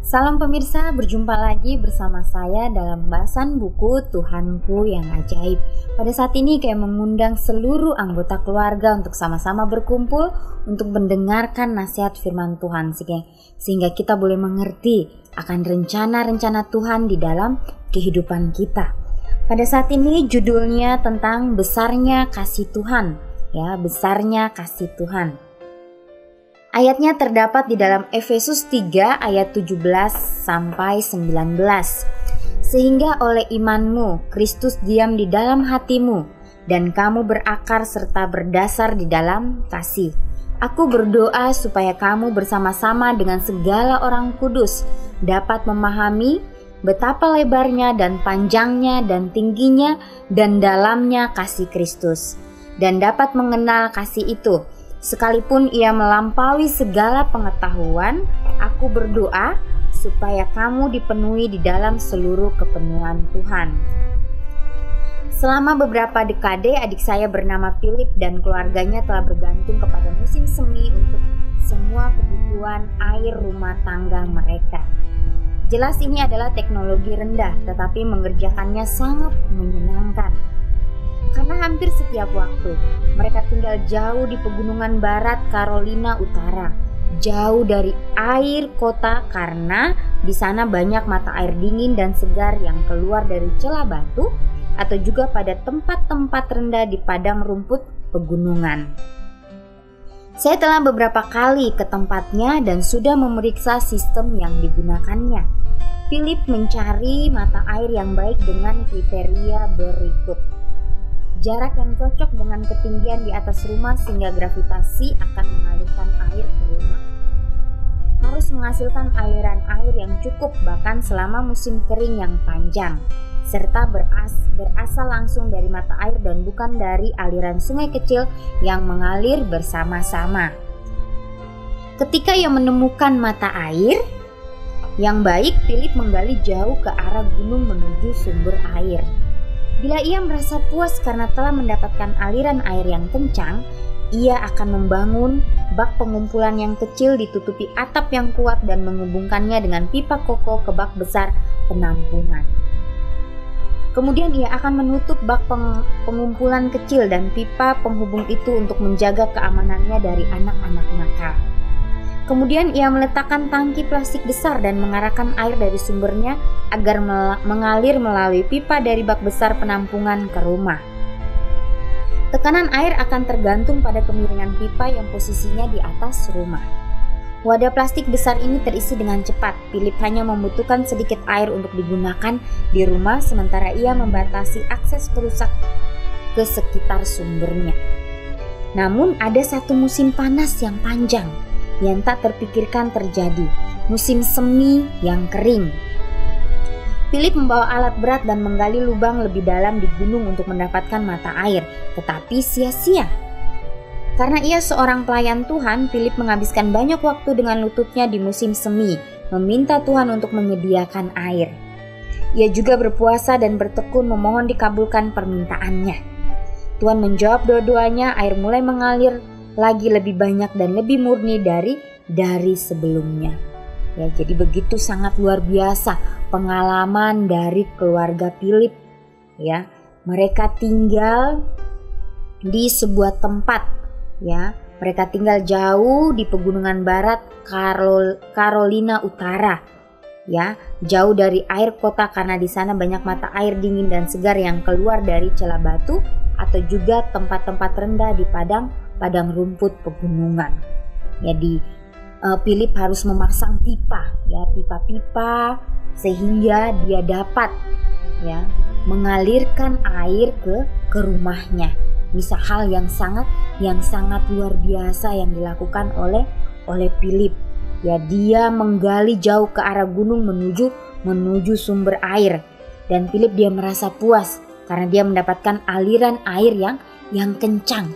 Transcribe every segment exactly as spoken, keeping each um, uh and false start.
Salam pemirsa, berjumpa lagi bersama saya dalam pembahasan buku Tuhanku yang Ajaib. Pada saat ini kayak mengundang seluruh anggota keluarga untuk sama-sama berkumpul untuk mendengarkan nasihat firman Tuhan sehingga kita boleh mengerti akan rencana-rencana Tuhan di dalam kehidupan kita. Pada saat ini judulnya tentang besarnya kasih Tuhan, ya, besarnya kasih Tuhan. Ayatnya terdapat di dalam Efesus tiga ayat tujuh belas sampai sembilan belas. Sehingga oleh imanmu Kristus diam di dalam hatimu dan kamu berakar serta berdasar di dalam kasih. Aku berdoa supaya kamu bersama-sama dengan segala orang kudus dapat memahami betapa lebarnya dan panjangnya dan tingginya dan dalamnya kasih Kristus, dan dapat mengenal kasih itu sekalipun ia melampaui segala pengetahuan. Aku berdoa supaya kamu dipenuhi di dalam seluruh kepenuhan Tuhan. Selama beberapa dekade, adik saya bernama Philip dan keluarganya telah bergantung kepada musim semi untuk semua kebutuhan air rumah tangga mereka. Jelas ini adalah teknologi rendah, tetapi mengerjakannya sangat menyenangkan. Karena hampir setiap waktu mereka tinggal jauh di pegunungan barat Carolina Utara, jauh dari air kota karena di sana banyak mata air dingin dan segar yang keluar dari celah batu atau juga pada tempat-tempat rendah di padang rumput pegunungan. Saya telah beberapa kali ke tempatnya dan sudah memeriksa sistem yang digunakannya. Philip mencari mata air yang baik dengan kriteria berikut. Jarak yang cocok dengan ketinggian di atas rumah sehingga gravitasi akan mengalirkan air ke rumah. Harus menghasilkan aliran air yang cukup bahkan selama musim kering yang panjang, serta beras, berasal langsung dari mata air dan bukan dari aliran sungai kecil yang mengalir bersama-sama. Ketika ia menemukan mata air yang baik, Philip menggali jauh ke arah gunung menuju sumber air. Bila ia merasa puas karena telah mendapatkan aliran air yang kencang, ia akan membangun bak pengumpulan yang kecil ditutupi atap yang kuat dan menghubungkannya dengan pipa kokoh ke bak besar penampungan. Kemudian ia akan menutup bak peng- pengumpulan kecil dan pipa penghubung itu untuk menjaga keamanannya dari anak-anak nakal. Kemudian ia meletakkan tangki plastik besar dan mengarahkan air dari sumbernya agar mel- mengalir melalui pipa dari bak besar penampungan ke rumah. Tekanan air akan tergantung pada kemiringan pipa yang posisinya di atas rumah. Wadah plastik besar ini terisi dengan cepat. Philip hanya membutuhkan sedikit air untuk digunakan di rumah sementara ia membatasi akses perusak ke sekitar sumbernya. Namun ada satu musim panas yang panjang yang tak terpikirkan terjadi, musim semi yang kering. Philip membawa alat berat dan menggali lubang lebih dalam di gunung untuk mendapatkan mata air, tetapi sia-sia. Karena ia seorang pelayan Tuhan, Philip menghabiskan banyak waktu dengan lututnya di musim semi, meminta Tuhan untuk menyediakan air. Ia juga berpuasa dan bertekun memohon dikabulkan permintaannya. Tuhan menjawab doa-doanya, air mulai mengalir lagi lebih banyak dan lebih murni dari dari sebelumnya. Ya, jadi begitu sangat luar biasa pengalaman dari keluarga Philip. Ya, mereka tinggal di sebuah tempat. Ya, mereka tinggal jauh di pegunungan barat Carol, Carolina Utara. Ya, jauh dari air kota karena di sana banyak mata air dingin dan segar yang keluar dari celah batu atau juga tempat-tempat rendah di padang padang rumput pegunungan. Jadi uh, Philip harus memasang pipa, ya pipa-pipa sehingga dia dapat ya mengalirkan air ke ke rumahnya. Bisa hal yang sangat yang sangat luar biasa yang dilakukan oleh oleh Philip. Ya, dia menggali jauh ke arah gunung menuju menuju sumber air, dan Philip dia merasa puas karena dia mendapatkan aliran air yang yang kencang.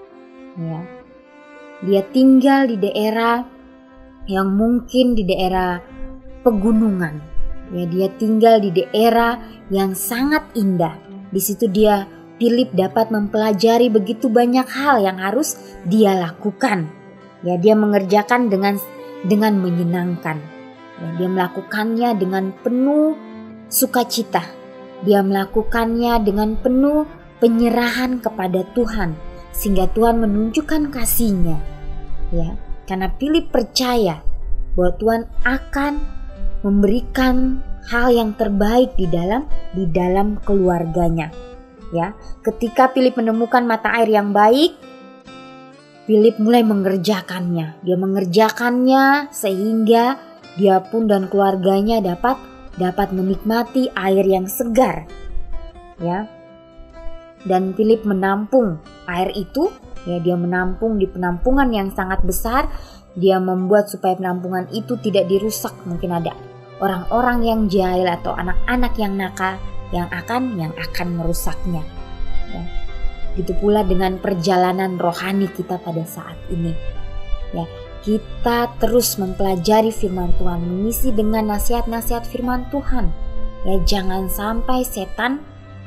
Ya. Dia tinggal di daerah yang mungkin di daerah pegunungan. Ya, dia tinggal di daerah yang sangat indah. Di situ dia Philip dapat mempelajari begitu banyak hal yang harus dia lakukan. Ya, dia mengerjakan dengan dengan menyenangkan. Ya, dia melakukannya dengan penuh sukacita. Dia melakukannya dengan penuh penyerahan kepada Tuhan, sehingga Tuhan menunjukkan kasih-Nya. Ya, karena Philip percaya bahwa Tuhan akan memberikan hal yang terbaik di dalam di dalam keluarganya. Ya, ketika Philip menemukan mata air yang baik, Philip mulai mengerjakannya. Dia mengerjakannya sehingga dia pun dan keluarganya dapat dapat menikmati air yang segar. Ya. Dan Philip menampung air itu, ya, dia menampung di penampungan yang sangat besar. Dia membuat supaya penampungan itu tidak dirusak. Mungkin ada orang-orang yang jahil atau anak-anak yang nakal yang akan yang akan merusaknya. Ya. Gitu pula dengan perjalanan rohani kita pada saat ini. Ya, kita terus mempelajari firman Tuhan, mengisi dengan nasihat-nasihat firman Tuhan. Ya, jangan sampai setan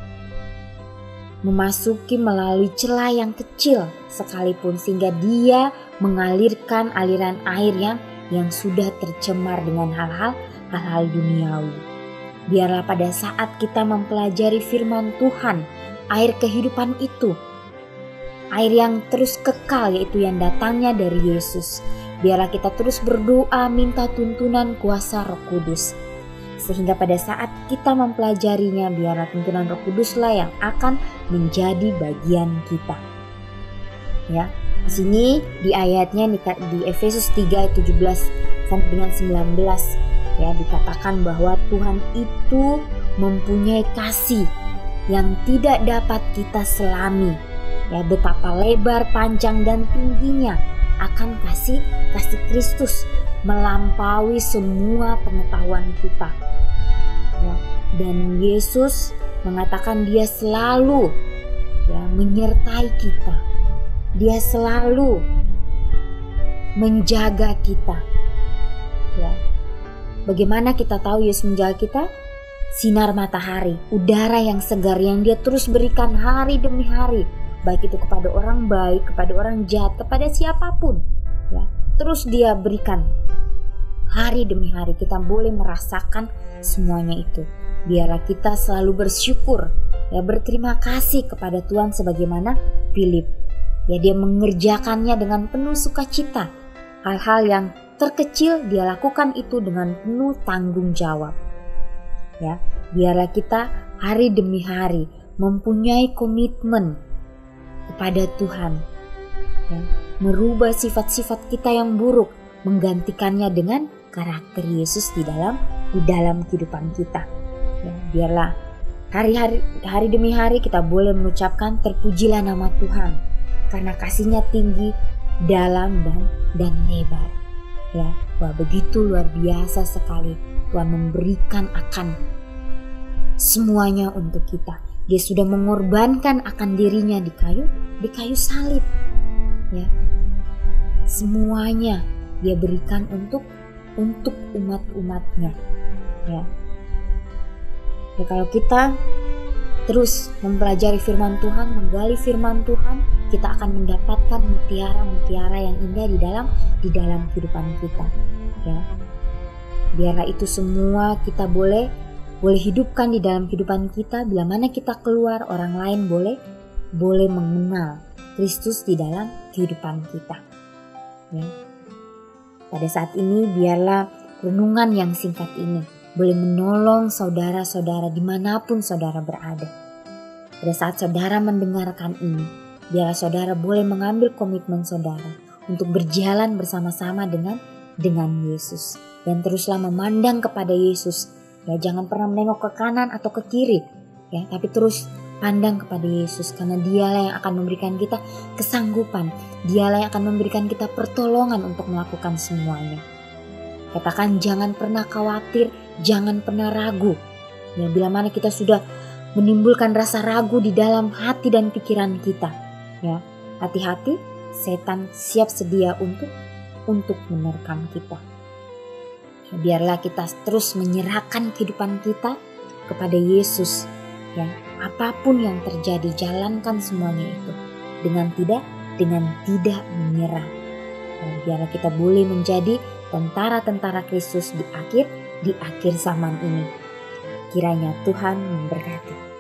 memasuki melalui celah yang kecil sekalipun, sehingga dia mengalirkan aliran air yang yang sudah tercemar dengan hal-hal hal-hal duniawi. Biarlah pada saat kita mempelajari firman Tuhan, air kehidupan itu, air yang terus kekal, yaitu yang datangnya dari Yesus. Biarlah kita terus berdoa minta tuntunan kuasa Roh Kudus. Sehingga pada saat kita mempelajarinya, biarlah tuntunan Roh Kuduslah yang akan menjadi bagian kita. Ya, di sini di ayatnya di Efesus tiga ayat tujuh belas sampai dengan sembilan belas, ya, dikatakan bahwa Tuhan itu mempunyai kasih yang tidak dapat kita selami. Ya, betapa lebar, panjang dan tingginya akan kasih kasih Kristus, melampaui semua pengetahuan kita. Ya, dan Yesus mengatakan dia selalu, ya, menyertai kita. Dia selalu menjaga kita. Ya. Bagaimana kita tahu Yesus menjaga kita? Sinar matahari, udara yang segar yang dia terus berikan hari demi hari, baik itu kepada orang baik, kepada orang jahat, kepada siapapun, ya, terus dia berikan hari demi hari. Kita boleh merasakan semuanya itu. Biarlah kita selalu bersyukur, ya, berterima kasih kepada Tuhan sebagaimana Philip, ya, dia mengerjakannya dengan penuh sukacita. Hal-hal yang terkecil dia lakukan itu dengan penuh tanggung jawab. Ya, biarlah kita hari demi hari mempunyai komitmen kepada Tuhan, ya, merubah sifat-sifat kita yang buruk, menggantikannya dengan karakter Yesus di dalam di dalam kehidupan kita. Ya, biarlah hari-hari hari demi hari kita boleh mengucapkan terpujilah nama Tuhan, karena kasih-Nya tinggi, dalam dan dan lebar. Ya, wah, begitu luar biasa sekali Tuhan memberikan akan semuanya untuk kita. Dia sudah mengorbankan akan dirinya di kayu di kayu salib. Ya. Semuanya dia berikan untuk untuk umat-umatnya. Ya. Ya, kalau kita terus mempelajari firman Tuhan, menggali firman Tuhan, kita akan mendapatkan mutiara-mutiara yang indah di dalam di dalam kehidupan kita. Ya. Biarlah itu semua kita boleh boleh hidupkan di dalam kehidupan kita. Bila mana kita keluar, orang lain boleh boleh mengenal Kristus di dalam kehidupan kita. Ya. Pada saat ini biarlah renungan yang singkat ini boleh menolong saudara-saudara dimanapun saudara berada. Pada saat saudara mendengarkan ini, biarlah saudara boleh mengambil komitmen saudara untuk berjalan bersama-sama dengan dengan Yesus, dan teruslah memandang kepada Yesus. Ya, jangan pernah menengok ke kanan atau ke kiri, ya, tapi terus pandang kepada Yesus, karena Dialah yang akan memberikan kita kesanggupan. Dialah yang akan memberikan kita pertolongan untuk melakukan semuanya. Katakan jangan pernah khawatir, jangan pernah ragu. Ya, bila mana kita sudah menimbulkan rasa ragu di dalam hati dan pikiran kita, ya, hati-hati, setan siap sedia untuk untuk menerkam kita. Ya, biarlah kita terus menyerahkan kehidupan kita kepada Yesus. Ya, apapun yang terjadi, jalankan semuanya itu dengan tidak dengan tidak menyerah. Ya, biarlah kita boleh menjadi tentara-tentara Kristus di akhir di akhir zaman ini. Kiranya Tuhan memberkati.